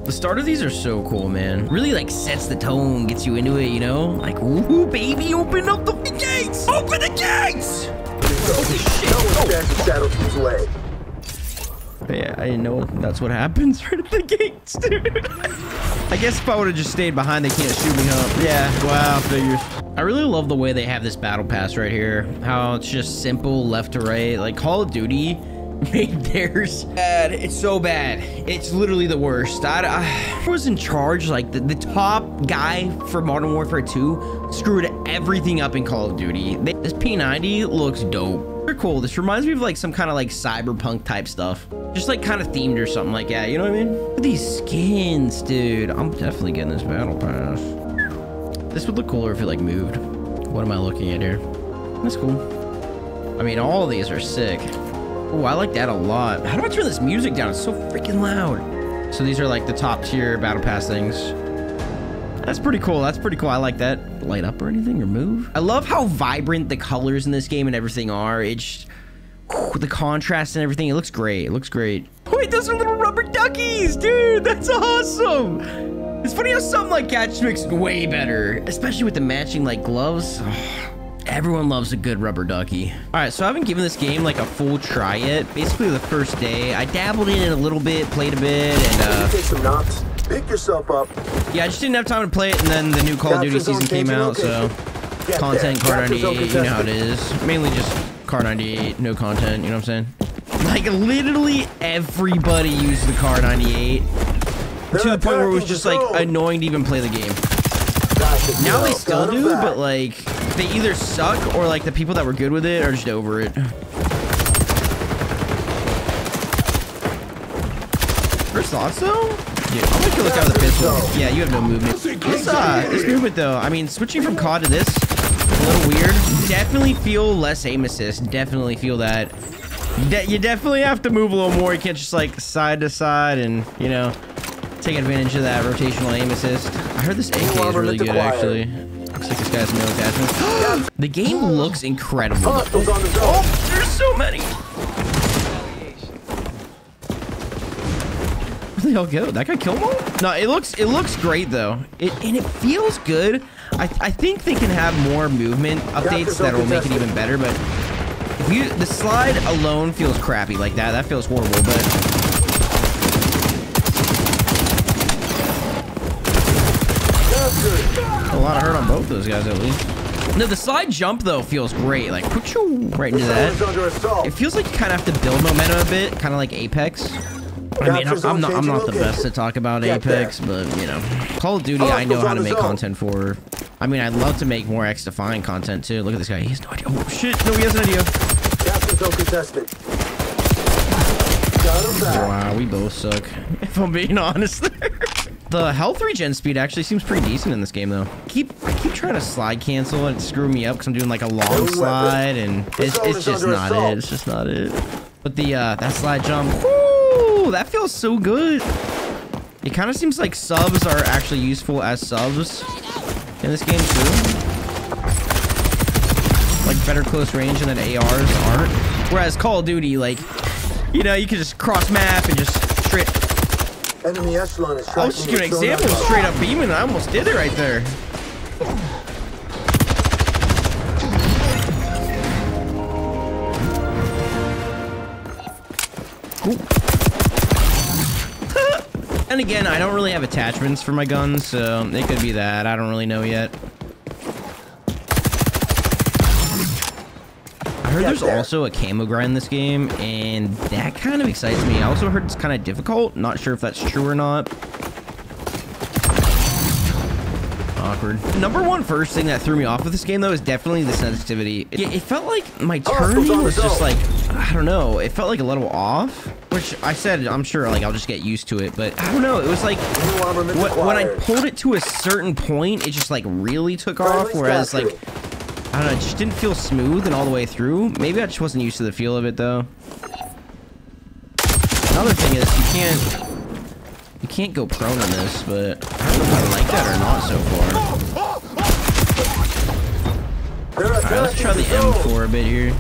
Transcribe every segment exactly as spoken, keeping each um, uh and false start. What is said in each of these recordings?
The start of these are so cool, man. Really like sets the tone, gets you into it, you know? Like, ooh, baby, open up the gates! Open the gates! Holy shit! Oh. Yeah, I didn't know that's what happens right at the gates, dude. I guess if I would have just stayed behind, they can't shoot me, huh? Yeah, wow, figures. I really love the way they have this battle pass right here. How it's just simple left to right. Like Call of Duty made theirs bad. It's so bad. It's literally the worst. I, I was in charge, like the, the top guy for Modern Warfare two screwed everything up in Call of Duty. They, this P ninety looks dope. They're cool. This reminds me of like some kind of like cyberpunk type stuff. Just like kind of themed or something like that. You know what I mean? Look at these skins, dude. I'm definitely getting this battle pass. This would look cooler if it like moved. What am I looking at here? That's cool. I mean, all of these are sick. Oh, I like that a lot. How do I turn this music down? It's so freaking loud. So these are like the top tier battle pass things. That's pretty cool. That's pretty cool. I like that. Light up or anything or move. I love how vibrant the colors in this game and everything are. It's whew, the contrast and everything. It looks great. It looks great. Wait, those are little rubber duckies, dude. That's awesome. It's funny how something like Catch Mix way better, especially with the matching like gloves. Oh, everyone loves a good rubber ducky. All right, so I haven't given this game like a full try yet. Basically the first day, I dabbled in it a little bit, played a bit, and uh, take some knots. Pick yourself up. Yeah, I just didn't have time to play it, and then the new Call of Duty season came out, so content, Car ninety-eight, you know how it is. Mainly just Car ninety-eight, no content, you know what I'm saying? Like, literally everybody used the Car ninety-eight to the point where it was just, like, annoying to even play the game. Now they still do, but, like, they either suck or, like, the people that were good with it are just over it. First thoughts, though? Dude, I'll make you look out of the pistol. Yeah, you have no movement. This, uh, this movement, though, I mean, switching from C O D to this, a little weird. Definitely feel less aim assist. Definitely feel that. De you definitely have to move a little more. You can't just, like, side to side and, you know, take advantage of that rotational aim assist. I heard this A K is really good, actually. Looks like this guy's no attachments. The game looks incredible. Oh, there's so many. Where they all go? That guy killed them all? No, it looks it looks great though. It and it feels good. I I think they can have more movement updates that will make it even better. But if you the slide alone feels crappy like that. That feels horrible. But a lot of hurt on both those guys at least. No, the slide jump though feels great. Like put you right into that. It feels like you kind of have to build momentum a bit, kind of like Apex. I mean, I'm, I'm not I'm not the best to talk about Apex, but you know, Call of Duty I know how to make content for. I mean, I'd love to make more Xdefiant content too. Look at this guy. He has no idea. Oh shit! No, he has an idea. Wow, we both suck. If I'm being honest. The health regen speed actually seems pretty decent in this game, though. Keep I keep trying to slide cancel and it's screwing me up because I'm doing like a long slide and it's it's just not it. It's just not it. But the uh, that slide jump. Whoo, that feels so good. It kind of seems like subs are actually useful as subs in this game too. Like better close range and then A Rs aren't. Whereas Call of Duty, like, you know, you can just cross map and just straight. Enemy echelon is I was just giving an example of straight up beaming. I almost did it right there. And again, I don't really have attachments for my guns, so it could be that. I don't really know yet. I heard there's also a camo grind in this game, and that kind of excites me. I also heard it's kind of difficult. Not sure if that's true or not. Awkward. Number one first thing that threw me off with this game, though, is definitely the sensitivity. It, it felt like my turning was just like, I don't know. It felt like a little off, which I said, I'm sure like I'll just get used to it. But I don't know. It was like wh when I pulled it to a certain point, it just like really took off. Whereas like, I don't know, it just didn't feel smooth and all the way through. Maybe I just wasn't used to the feel of it, though. Another thing is you can't... You can't go prone on this, but I don't know if I like that or not so far. Alright, let's try the M four a bit here.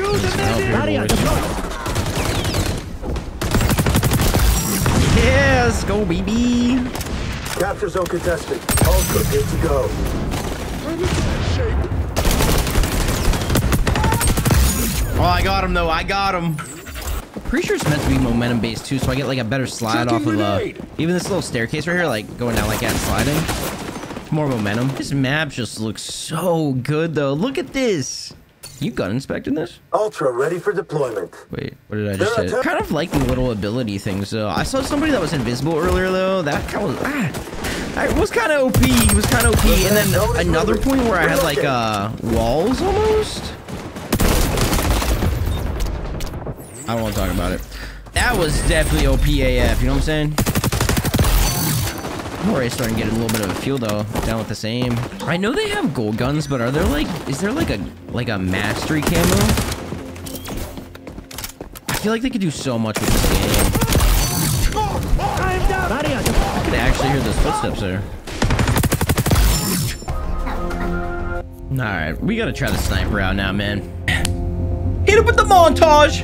Yeah, let's go, baby. Capture zone contested. Ultra, good to go. Oh, I got him though. I got him. I'm pretty sure it's meant to be momentum based too, so I get like a better slide off of uh, even this little staircase right here, like going down like that and sliding. More momentum. This map just looks so good though. Look at this. You gun inspecting this? Ultra ready for deployment. Wait, what did I just say? Kind of like the little ability things though. I saw somebody that was invisible earlier though. That kind of was, ah, it was kind of O P. He was kind of O P. And then another point where I had like uh walls almost. I don't want to talk about it. That was definitely O P A F. You know what I'm saying? I'm already starting to get a little bit of a feel though, down with the same. I know they have gold guns, but are there like, is there like a like a mastery camo? I feel like they could do so much with this game. I could actually hear those footsteps there. All right, we gotta try the sniper out now, man. Hit it with the montage.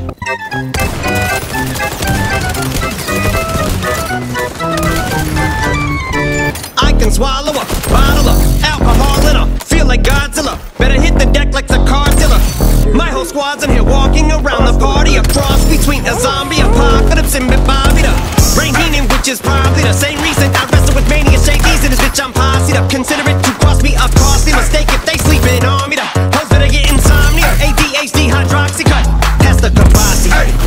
I can swallow a bottle of alcohol in a feel like Godzilla. Better hit the deck like the Cartilla. My whole squad's in here walking around the party. A cross between a zombie apocalypse and Bobby the brain healing, which is probably the same reason I wrestle with mania shakies in this bitch. I'm posse up. Consider it to cost me a costly mistake if they sleeping on me. The hoes better get insomnia. A D H D hydroxy cut. Pass the Kabasi.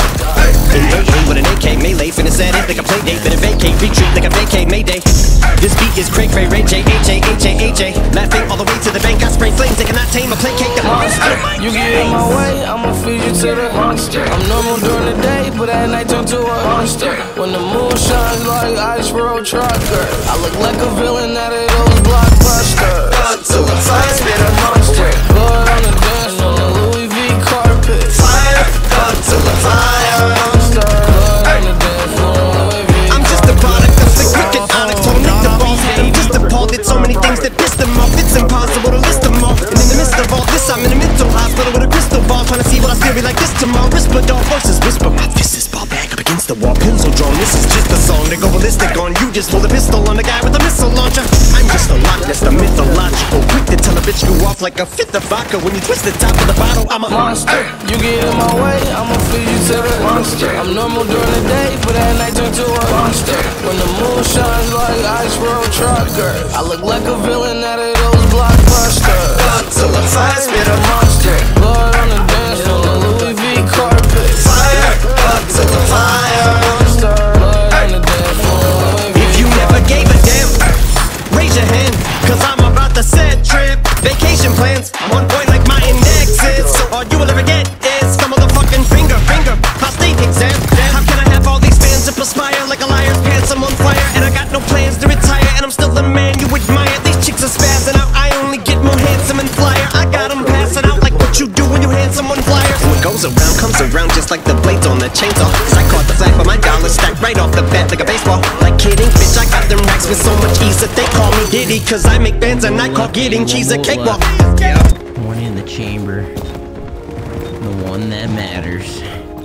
In A A with an A K melee, finna set it like a play date. Finna vacate, retreat like a vacate Mayday. This beat is Craig Ray Ray J H A H A H A. Laughing all the way to the bank, I spray flames. They cannot tame or placate the monster. You get in my way, I'ma feed you to the monster. I'm normal during the day, but at night turn to a monster. When the moon shines like ice road trucker, I look like a villain out of those blockbusters. Until the fire spit a monster. Blood on the dance on the Louis V carpet. Fire, until the fire monster. Blood on the dance on the Louis V. I'm just a product of the cricket onyx. Told Nick the balls had him just appalled. Did so many things that pissed him off. It's impossible to list them all. And in the midst of all this, I'm in a mental hospital with a crystal ball, trying to see what I still be like this tomorrow. Whisper dog voices whisper. My fist is ball back up against the wall, pencil drawn. This is just a song to go ballistic on. You just pull a pistol on the guy with a missile launcher. I'm just a Loch Ness, the mythological. Quick to tell a bitch you off like a fifth of vodka. When you twist the top of the bottle, I'm a monster. You get in my way, I'ma feed you to the monster. I'm normal during the day, but at night turn to a monster. When the moon shines like ice road trucker, I look like a villain out of those blockbusters. until the fire spit a monster. Blood on the dance on the Louis V carpet. Fire, until the fire monster. Blood on the dance on the Louis V. If you never gave a damn, raise your hand, cause I'm about to set trip. Vacation plans, on point like my index is. So all you will ever get is some motherfucking finger, finger. Prostate exam. How can I have all these fans to perspire like a liar's pants? I'm on fire and I got no plans to retire. And I'm still the man you admire. These chicks are spazzing out. I only get more handsome and flyer. I got them passing out like what you do when you hand someone flyers. What goes around comes around just like the blades on the chainsaw. Cause I caught the flag for my dollar stacked right off the bat like a baseball. Like kidding, bitch, I got them racks with so much ease that they call me Diddy. Cause I make bands and I call getting cheese a cakewalk. Yeah. One in the chamber. The one that matters.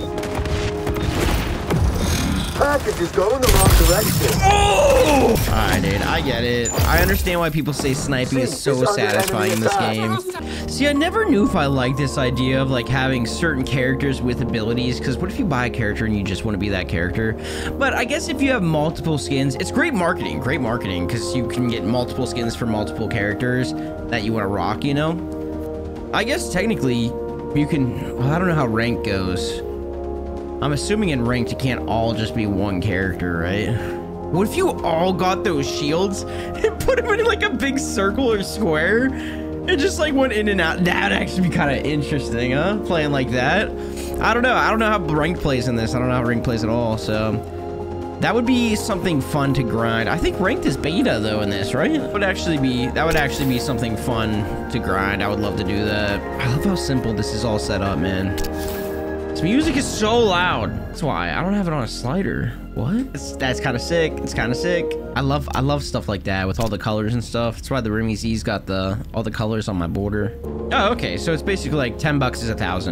Package is going the wrong direction. Oh! Alright, dude, I get it. I understand why people say sniping is so satisfying in this game. See, I never knew if I liked this idea of like having certain characters with abilities, because what if you buy a character and you just want to be that character? But I guess if you have multiple skins, it's great marketing, great marketing, because you can get multiple skins for multiple characters that you want to rock, you know? I guess technically you can, well, I don't know how rank goes. I'm assuming in ranked you can't all just be one character, right? What if you all got those shields and put them in like a big circle or square and just like went in and out? That'd actually be kind of interesting, huh? Playing like that. I don't know. I don't know how ranked plays in this. I don't know how ranked plays at all. So that would be something fun to grind. I think ranked is beta though in this, right? That would actually be that would actually be something fun to grind. I would love to do that. I love how simple this is all set up, man. This music is so loud. That's why I don't have it on a slider. What? It's, that's kind of sick. It's kind of sick. I love I love stuff like that with all the colors and stuff. That's why the Rimmy Z's got the all the colors on my border. Oh, okay. So it's basically like ten bucks is a thousand.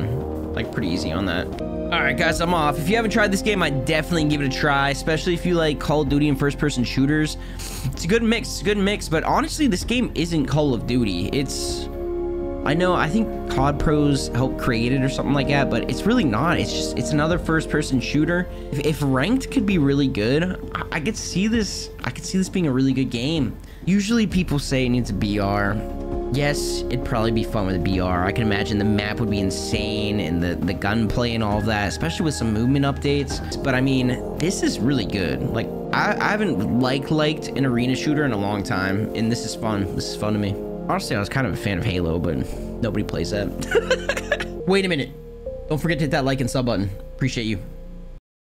like pretty easy on that. All right, guys, I'm off. If you haven't tried this game, I'd definitely give it a try, especially if you like Call of Duty and first-person shooters. It's a good mix, it's a good mix, but honestly, this game isn't Call of Duty. It's, I know, I think C O D Pros helped create it or something like that, but it's really not. It's just, it's another first-person shooter. If, if ranked could be really good, I, I could see this, I could see this being a really good game. Usually people say it needs a B R. Yes, it'd probably be fun with a B R. I can imagine the map would be insane and the, the gunplay and all of that, especially with some movement updates. But I mean, this is really good. Like, I, I haven't like liked an arena shooter in a long time, and this is fun. This is fun to me. Honestly, I was kind of a fan of Halo, but nobody plays that. Wait a minute. Don't forget to hit that like and sub button. Appreciate you.